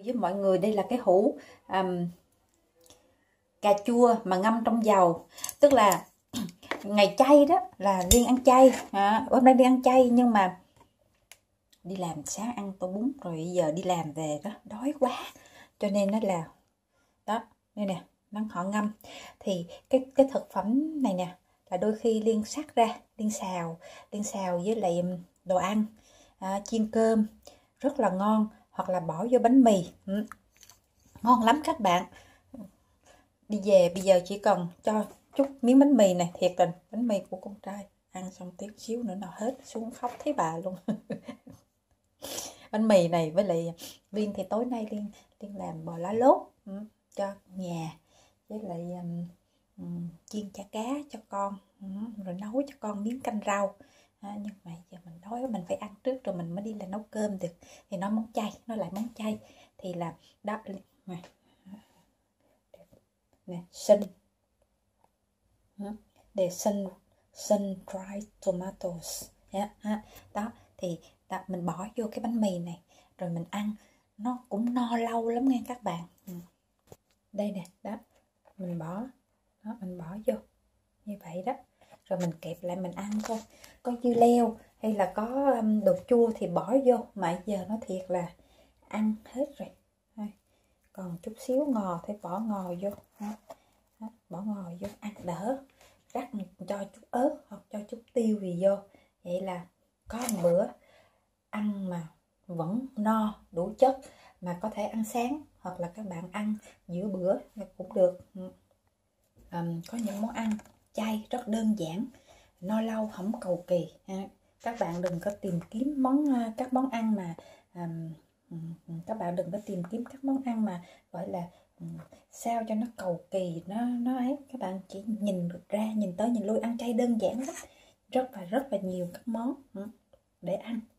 với mọi người đây là cái hũ cà chua mà ngâm trong dầu. Tức là ngày chay đó là Liên ăn chay, hôm nay đi ăn chay nhưng mà đi làm sáng ăn tô bún rồi bây giờ đi làm về đó đói quá cho nên nó là đó đây nè, họ ngâm thì cái thực phẩm này nè là đôi khi Liên xắt ra Liên xào với lại đồ ăn, chiên cơm rất là ngon, hoặc là bỏ vô bánh mì, ngon lắm các bạn. Đi về bây giờ chỉ cần cho chút miếng bánh mì này, thiệt tình bánh mì của con trai ăn xong tí xíu nữa nó hết xuống khóc thấy bà luôn. Bánh mì này với lại Liên thì tối nay Liên làm bò lá lốt cho nhà, với lại chiên chả cá cho con, rồi nấu cho con miếng canh rau. Nhưng mà giờ mình đói mình phải ăn trước rồi mình mới đi là nấu cơm được, thì nó món chay, nó lại món chay thì là đó nè, sun dried tomatoes đó, thì đó, mình bỏ vô cái bánh mì này rồi mình ăn nó cũng no lâu lắm nghe các bạn. Đây nè, đó mình bỏ vô như vậy đó, rồi mình kẹp lại mình ăn thôi. Có dưa leo hay là có đồ chua thì bỏ vô, mà giờ nó thiệt là ăn hết rồi. Còn chút xíu ngò thì bỏ ngò vô, bỏ ngò vô ăn đỡ, rắc cho chút ớt hoặc cho chút tiêu gì vô, vậy là có một bữa ăn mà vẫn no đủ chất, mà có thể ăn sáng hoặc là các bạn ăn giữa bữa cũng được. Có những món ăn chay rất đơn giản, no lâu không cầu kỳ. Các bạn đừng có tìm kiếm các món ăn mà gọi là sao cho nó cầu kỳ, nó ấy. Các bạn chỉ nhìn tới nhìn lui, ăn chay đơn giản lắm, rất là nhiều các món để ăn.